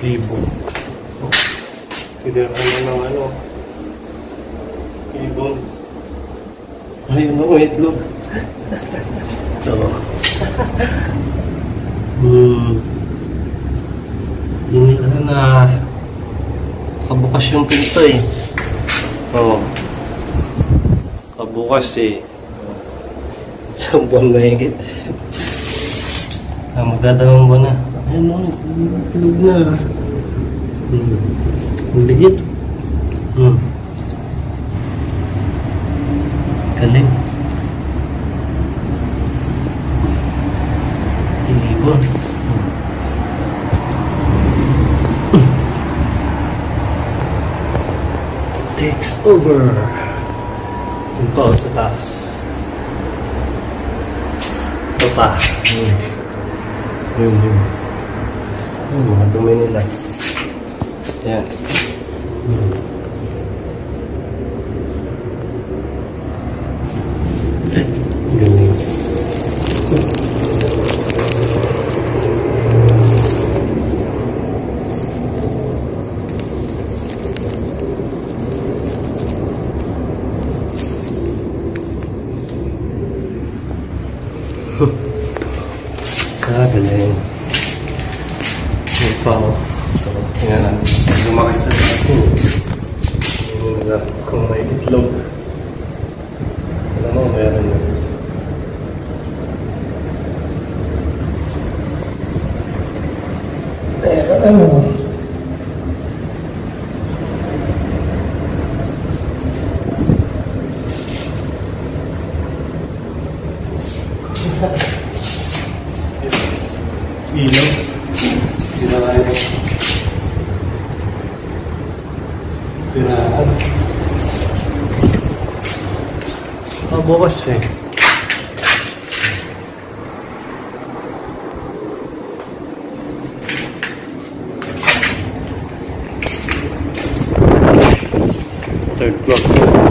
ibon. Pwede naman ng ano. Ibon. Ayun o, itlog. Ito. Hindi na kabukas yung pinto eh. Oo. Kabukas eh. Isang buwan na higit. Magdadamang buwan na. Ayun o, itlog na. Ang ligit. Galing. Ibon. Takes over. Ito sa taas. Ito pa. Yun. Mga dumi nila. Yan. Galing. Galing. Ito pa ako. Tingnan natin. Lumakita na ako. Kung may itlog. Alam mo, meron yun. Meron mo. Ilaw. Ilaw. Tirahan. Bukas eh. Third floor.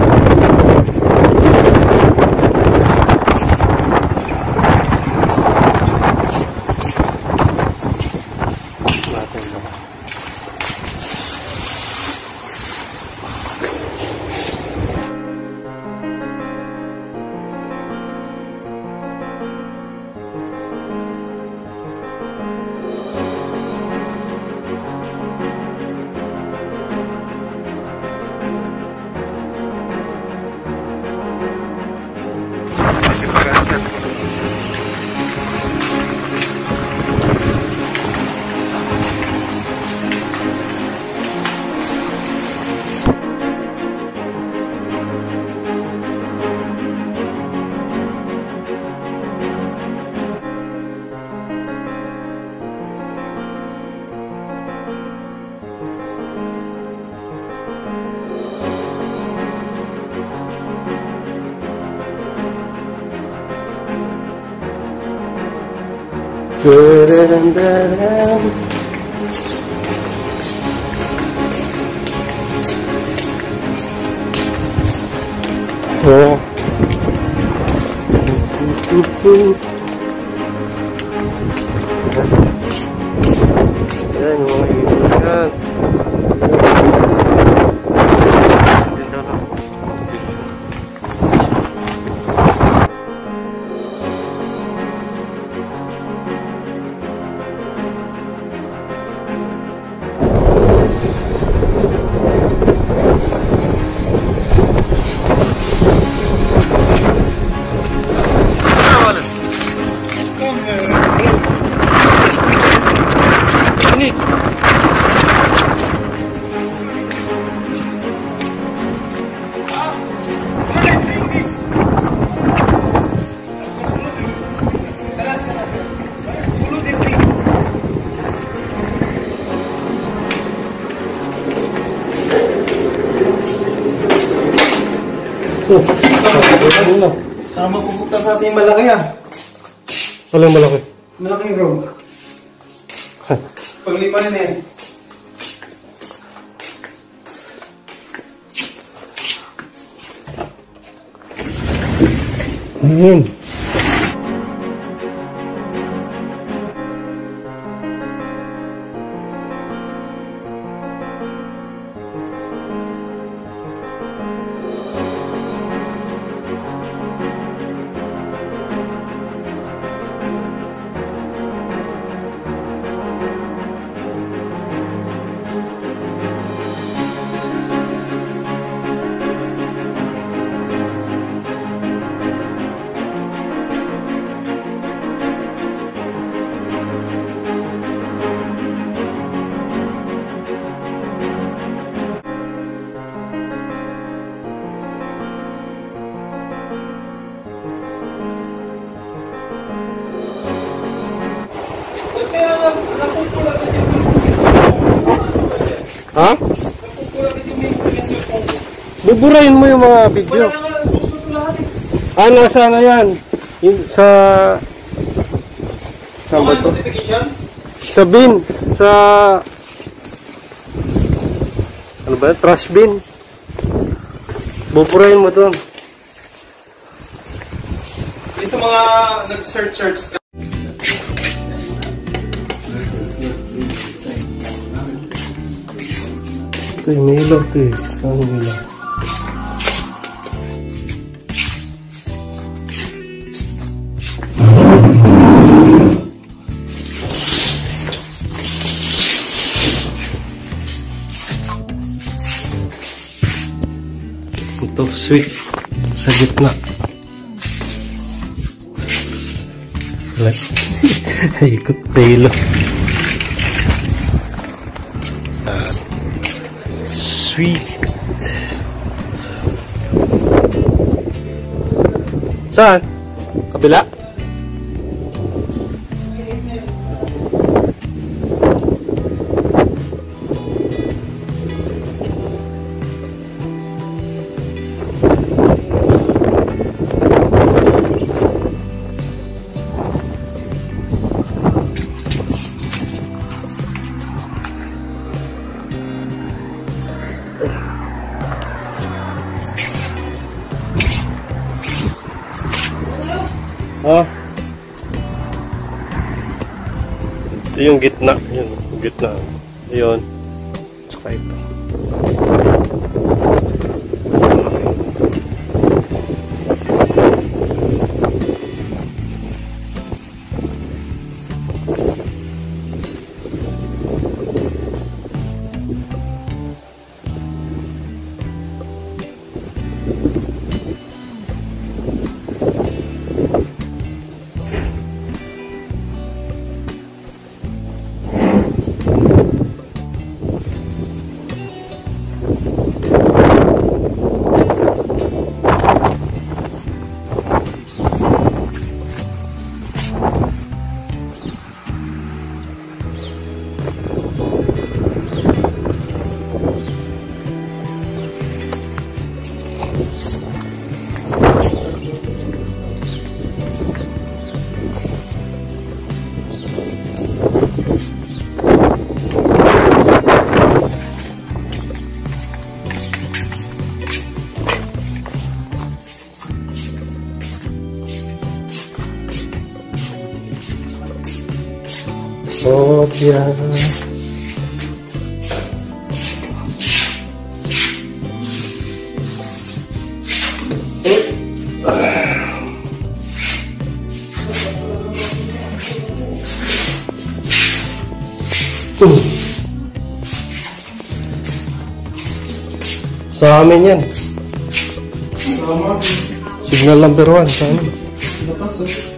Oh. Yan, mga ibon yan. Saan mapupunta sa ating malaki ah? Walang malaki. Malaking room. Paglima na yan. Ayun. Ha? Napupula dito yung cellphone ko. Buburahin mo yung mga video. Wala nga, gusto ko lahat eh. Ah, nasa na yan? Sa... Saan ba ito? Notification? Sa bin. Sa... Ano ba yun? Trash bin. Buburahin mo doon. Yung sa mga nag-search ka. Ito yung may ilaw ito eh. Saan yung ilaw? Ito, switch sa gitna. Ikot tayo. Sweet. Saan? Kabila? Ah. Ito yung gitna. Yun, gitna. Yun. Tsaka ito. Oh, yeah. Sa amin yan. Tama. Signal number 1 sa amin. Lakas oh.